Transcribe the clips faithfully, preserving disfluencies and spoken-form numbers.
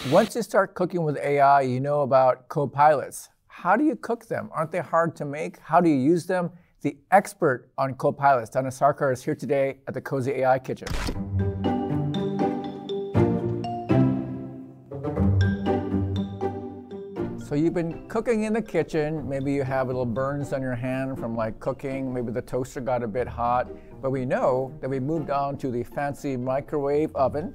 Once you start cooking with A I, you know about Copilots. How do you cook them? Aren't they hard to make? How do you use them? The expert on Copilots, Dona Sarkar, is here today at the Cozy A I Kitchen. So you've been cooking in the kitchen. Maybe you have little burns on your hand from like cooking. Maybe the toaster got a bit hot. But we know that we moved on to the fancy microwave oven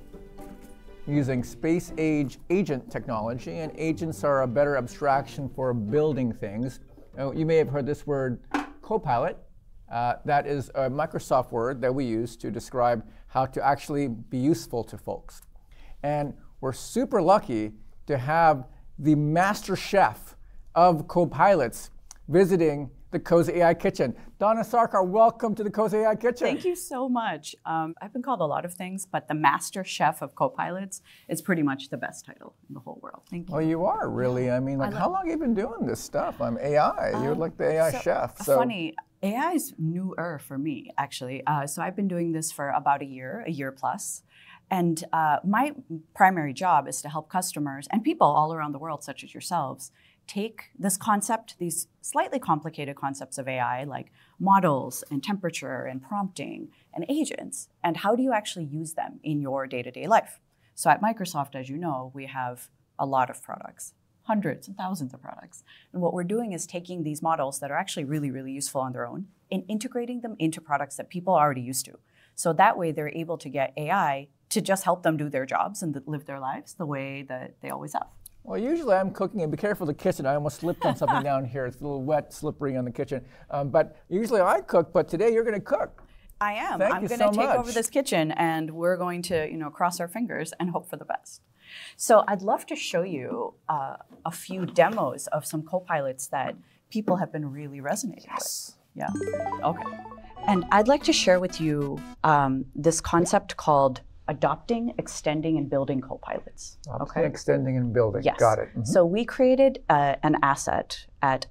using space-age agent technology, and agents are a better abstraction for building things. Now, you may have heard this word, Copilot. Uh, that is a Microsoft word that we use to describe how to actually be useful to folks. And we're super lucky to have the Master Chef of Copilots visiting the Cozy A I Kitchen. Dona Sarkar, welcome to the Cozy A I Kitchen. Thank you so much. Um, I've been called a lot of things, but the Master Chef of Copilots is pretty much the best title in the whole world. Thank you. Well, you are really. I mean, like, I how long have you been doing this stuff? I'm A I. Um, You're like the A I so, chef. So funny. A I is newer for me, actually. Uh, so I've been doing this for about a year, a year plus. And uh, my primary job is to help customers and people all around the world, such as yourselves, take this concept, these slightly complicated concepts of A I, like models and temperature and prompting and agents, and how do you actually use them in your day-to-day life? So at Microsoft, as you know, we have a lot of products, hundreds and thousands of products. And what we're doing is taking these models that are actually really, really useful on their own and integrating them into products that people are already used to. So that way they're able to get A I to just help them do their jobs and live their lives the way that they always have. Well, usually I'm cooking, and be careful of the kitchen. I almost slipped on something down here. It's a little wet, slippery on the kitchen. Um, but usually I cook, but today you're going to cook. I am. Thank I'm you going to so take much. over this kitchen, and we're going to, you know, cross our fingers and hope for the best. So I'd love to show you uh, a few demos of some Copilots that people have been really resonating Yes. with. Yeah. Okay. And I'd like to share with you um, this concept called adopting, extending, and building Copilots. Okay. Extending and building. Yes. Got it. Mm-hmm. So we created uh, an asset at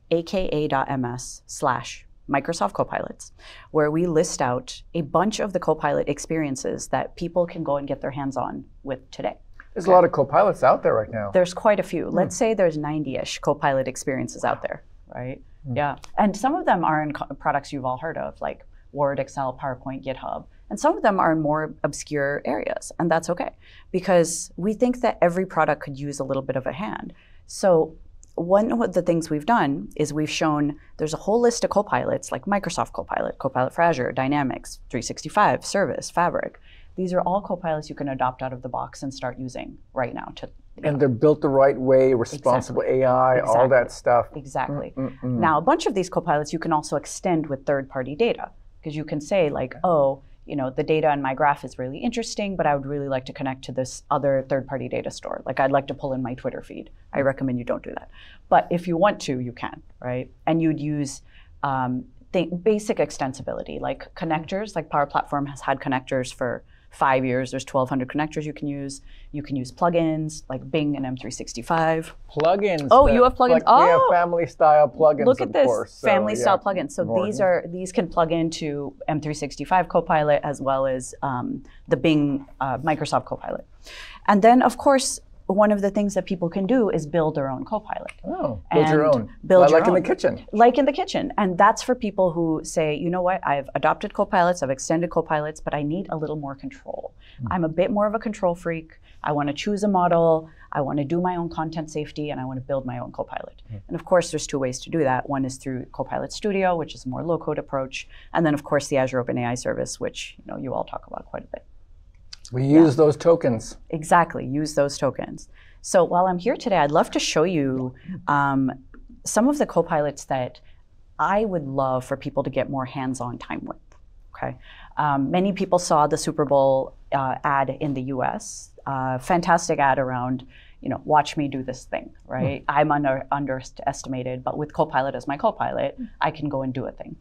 aka.ms slash Microsoft Copilots, where we list out a bunch of the Copilot experiences that people can go and get their hands on with today. There's okay. a lot of Copilots out there right now. There's quite a few. Mm. Let's say there's ninety-ish Copilot experiences out there, right? Mm. Yeah. And some of them are in co- products you've all heard of, like Word, Excel, PowerPoint, GitHub. And some of them are in more obscure areas, and that's okay, because we think that every product could use a little bit of a hand. So one of the things we've done is we've shown there's a whole list of Copilots, like Microsoft Copilot, Copilot for Azure, Dynamics, three sixty-five, Service, Fabric. These are all Copilots you can adopt out of the box and start using right now. To, and know. They're built the right way, responsible exactly. A I, exactly. all that stuff. Exactly. Mm-mm-mm. Now, a bunch of these Copilots you can also extend with third-party data, because you can say like, oh, you know, the data in my graph is really interesting, but I would really like to connect to this other third-party data store. Like I'd like to pull in my Twitter feed. I recommend you don't do that. But if you want to, you can, right? And you'd use um, th- basic extensibility, like connectors, like Power Platform has had connectors for five years. There's twelve hundred connectors you can use. You can use plugins like Bing and M three sixty-five. Plugins. Oh, you have plugins? Like oh, we have family-style plugins, look at of this, course. So, family-style yeah. plugins. So More, these yeah. are these can plug into M three sixty-five Copilot as well as um, the Bing uh, Microsoft Copilot. And then, of course, one of the things that people can do is build their own Copilot. Oh, build your own. Build like your in own. the kitchen. Like in the kitchen. And that's for people who say, you know what, I've adopted Copilots, I've extended Copilots, but I need a little more control. Mm. I'm a bit more of a control freak. I want to choose a model. I want to do my own content safety, and I want to build my own Copilot. Mm. And of course, there's two ways to do that. One is through Copilot Studio, which is a more low-code approach. And then, of course, the Azure OpenAI service, which you know you all talk about quite a bit. We use yeah. those tokens. Exactly, use those tokens. So while I'm here today, I'd love to show you um, some of the Copilots that I would love for people to get more hands-on time with, okay? Um, many people saw the Super Bowl uh, ad in the U S, uh, fantastic ad around, you know, watch me do this thing, right? Mm. I'm under, underestimated, but with Copilot as my Copilot, mm. I can go and do a thing.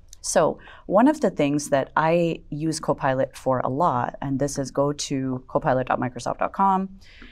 So one of the things that I use Copilot for a lot, and this is go to copilot dot microsoft dot com,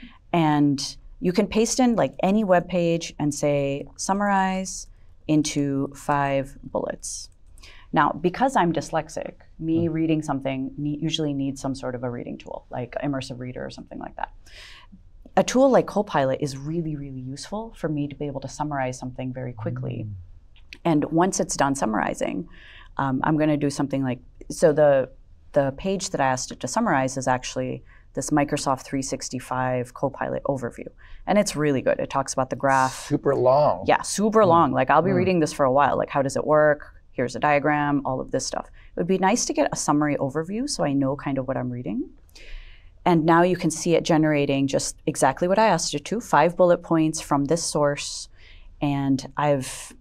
and you can paste in like any web page and say, summarize into five bullets. Now, because I'm dyslexic, me mm. reading something ne- usually needs some sort of a reading tool, like Immersive Reader or something like that. a tool like Copilot is really, really useful for me to be able to summarize something very quickly. Mm. And once it's done summarizing, um, I'm going to do something like, so the, the page that I asked it to summarize is actually this Microsoft three sixty-five Copilot overview. And it's really good. It talks about the graph. Super long. Yeah, super mm. long. Like I'll be mm. reading this for a while. Like how does it work? Here's a diagram, all of this stuff. It would be nice to get a summary overview so I know kind of what I'm reading. And now you can see it generating just exactly what I asked it to, five bullet points from this source. And I've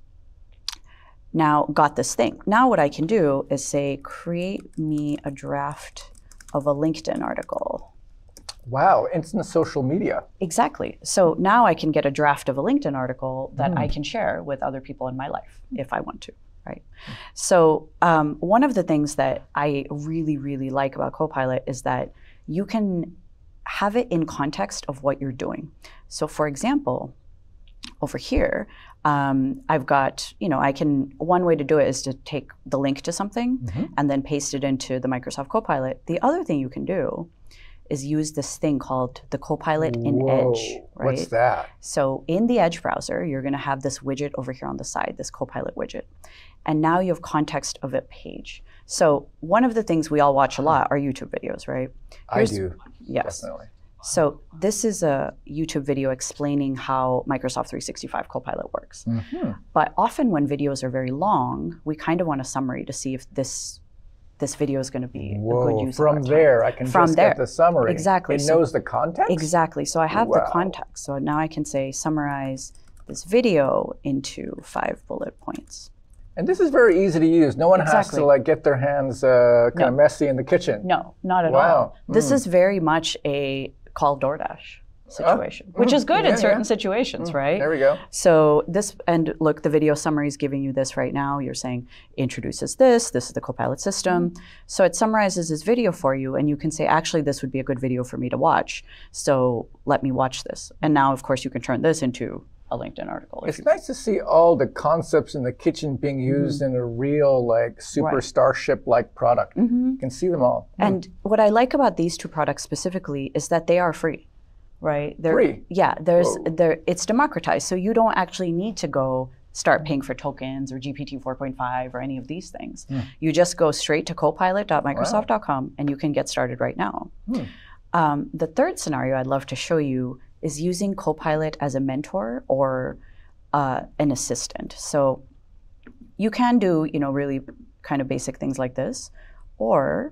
now got this thing. Now what I can do is say, create me a draft of a LinkedIn article. Wow, instant social media. Exactly. So now I can get a draft of a LinkedIn article that mm. I can share with other people in my life if I want to, right? Mm. So um, one of the things that I really, really like about Copilot is that you can have it in context of what you're doing. So for example, over here, um, I've got, you know, I can, one way to do it is to take the link to something mm-hmm. and then paste it into the Microsoft Copilot. The other thing you can do is use this thing called the Copilot in Whoa, Edge, right? What's that? So in the Edge browser, you're gonna have this widget over here on the side, this Copilot widget. And now you have context of a page. So one of the things we all watch a lot are YouTube videos, right? Here's, I do, yes. definitely. So this is a YouTube video explaining how Microsoft three sixty-five Copilot works. Mm-hmm. But often when videos are very long, we kind of want a summary to see if this this video is going to be Whoa, a good use from of our there, time. I can from just there. get the summary. Exactly. It so, knows the context? Exactly. So I have wow. the context. So now I can say, summarize this video into five bullet points. And this is very easy to use. No one exactly. has to like get their hands uh, kind no. of messy in the kitchen. No, not at wow. all. Mm. This is very much a call DoorDash situation, oh. which is good yeah, in certain yeah. situations, mm. right? There we go. So this, and look, the video summary is giving you this right now. You're saying, introduces this, this is the Copilot system. Mm. So it summarizes this video for you, and you can say, actually, this would be a good video for me to watch. So let me watch this. And now, of course, you can turn this into a LinkedIn article. It's nice to see all the concepts in the kitchen being used mm-hmm. in a real, like, super right. Starship-like product. Mm-hmm. You can see them all. And mm. what I like about these two products specifically is that they are free, right? They're, free? Yeah, there's, there, it's democratized. So you don't actually need to go start paying for tokens or G P T four point five or any of these things. Mm. You just go straight to copilot dot microsoft dot com wow. and you can get started right now. Mm. Um, the third scenario I'd love to show you is using Copilot as a mentor or uh, an assistant. So you can do, you know, really kind of basic things like this, or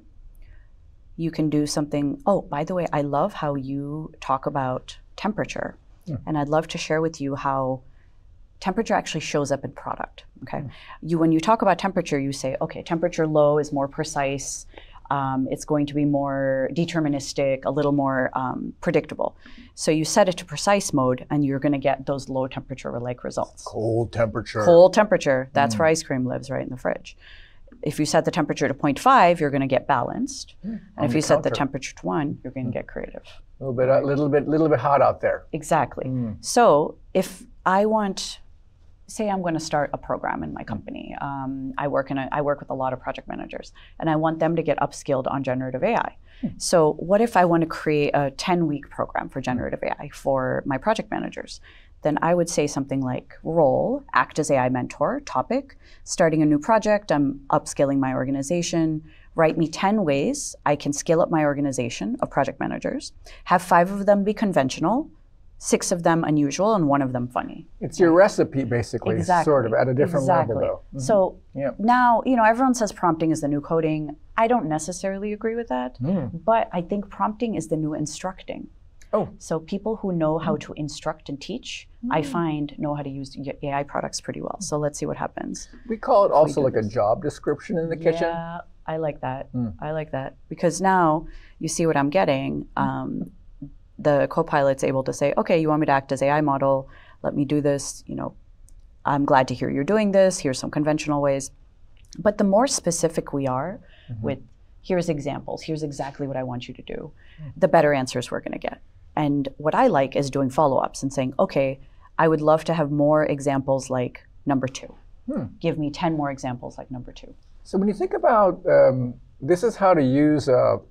you can do something, oh, by the way, I love how you talk about temperature. Yeah. And I'd love to share with you how temperature actually shows up in product, okay? Mm. You, when you talk about temperature, you say, okay, temperature low is more precise. Um, it's going to be more deterministic, a little more um, predictable. So you set it to precise mode and you're gonna get those low temperature-like results. Cold temperature. Cold temperature, that's mm. where ice cream lives, right in the fridge. If you set the temperature to zero point five, you're gonna get balanced. Mm. And if you set the temperature to one, you're gonna mm. get creative. A little bit, a little bit, little bit hot out there. Exactly. Mm. So if I want, say I'm going to start a program in my company. Um, I work in a, I work with a lot of project managers, and I want them to get upskilled on generative A I. Hmm. So what if I want to create a ten-week program for generative A I for my project managers? Then I would say something like, role, act as A I mentor, topic, starting a new project, I'm upskilling my organization, write me ten ways I can scale up my organization of project managers, have five of them be conventional, six of them unusual, and one of them funny. It's your recipe, basically, exactly. sort of, at a different exactly. level, though. Mm-hmm. So yeah. now, you know, everyone says prompting is the new coding. I don't necessarily agree with that, mm. but I think prompting is the new instructing. Oh. So people who know how to instruct and teach, mm. I find, know how to use A I products pretty well. So let's see what happens. We call it also like this. a job description in the kitchen. Yeah, I like that. Mm. I like that. Because now you see what I'm getting. Um, the Copilot's able to say, okay, you want me to act as A I model, let me do this, you know, I'm glad to hear you're doing this, here's some conventional ways. But the more specific we are mm-hmm. with, here's examples, here's exactly what I want you to do, mm. the better answers we're gonna get. And what I like is doing follow-ups and saying, okay, I would love to have more examples like number two. Hmm. Give me ten more examples like number two. So when you think about, um, this is how to use a, a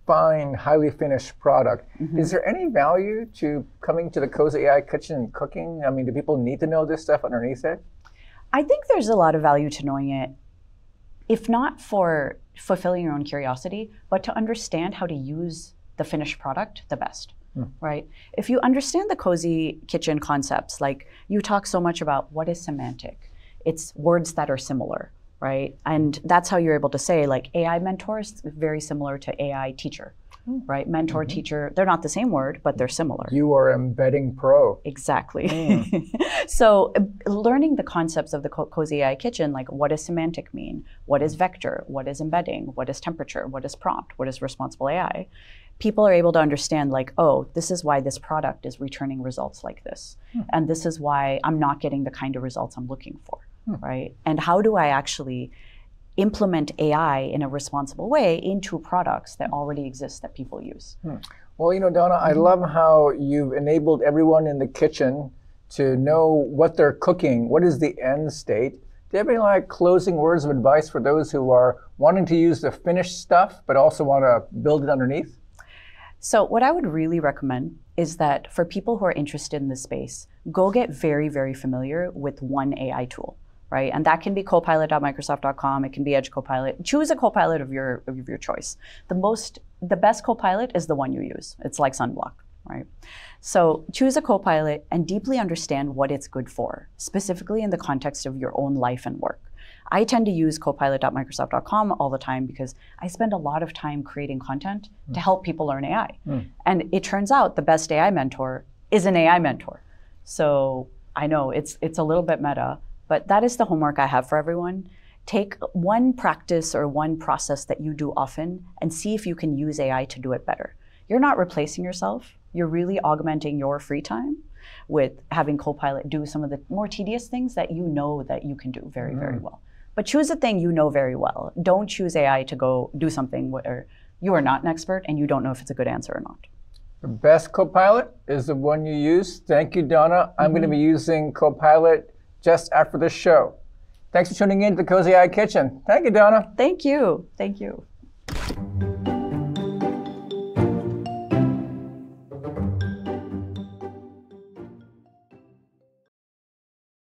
fine, highly finished product. Mm-hmm. Is there any value to coming to the Cozy A I kitchen and cooking? I mean, do people need to know this stuff underneath it? I think there's a lot of value to knowing it, if not for fulfilling your own curiosity, but to understand how to use the finished product the best, hmm. right? If you understand the cozy kitchen concepts, like you talk so much about what is semantic, it's words that are similar, right? And that's how you're able to say, like, A I mentor is very similar to A I teacher, mm. right? Mentor, mm-hmm. teacher, they're not the same word, but they're similar. You are embedding pro. Exactly. Mm. So uh, learning the concepts of the co Cozy A I kitchen, like what does semantic mean? What is vector? What is embedding? What is temperature? What is prompt? What is responsible A I? People are able to understand, like, oh, this is why this product is returning results like this. Mm. And this is why I'm not getting the kind of results I'm looking for. Right? And how do I actually implement A I in a responsible way into products that already exist that people use? Hmm. Well, you know, Dona, mm-hmm. I love how you've enabled everyone in the kitchen to know what they're cooking. What is the end state? Do you have any like closing words of advice for those who are wanting to use the finished stuff, but also want to build it underneath? So what I would really recommend is that for people who are interested in this space, go get very, very familiar with one A I tool. Right, and that can be copilot dot microsoft dot com. It can be Edge Copilot. Choose a copilot of your of your choice. The most, the best copilot is the one you use. It's like sunblock, right? So choose a copilot and deeply understand what it's good for, specifically in the context of your own life and work. I tend to use copilot dot microsoft dot com all the time because I spend a lot of time creating content mm. to help people learn A I. Mm. And it turns out the best A I mentor is an A I mentor. So I know it's it's a little bit meta. But that is the homework I have for everyone. Take one practice or one process that you do often and see if you can use A I to do it better. You're not replacing yourself. You're really augmenting your free time with having Copilot do some of the more tedious things that you know that you can do very, mm. very well. But choose a thing you know very well. Don't choose A I to go do something where you are not an expert and you don't know if it's a good answer or not. The best Copilot is the one you use. Thank you, Dona. I'm mm-hmm. going to be using Copilot just after this show. Thanks for tuning in to the Cozy A I Kitchen. Thank you, Dona. Thank you. Thank you.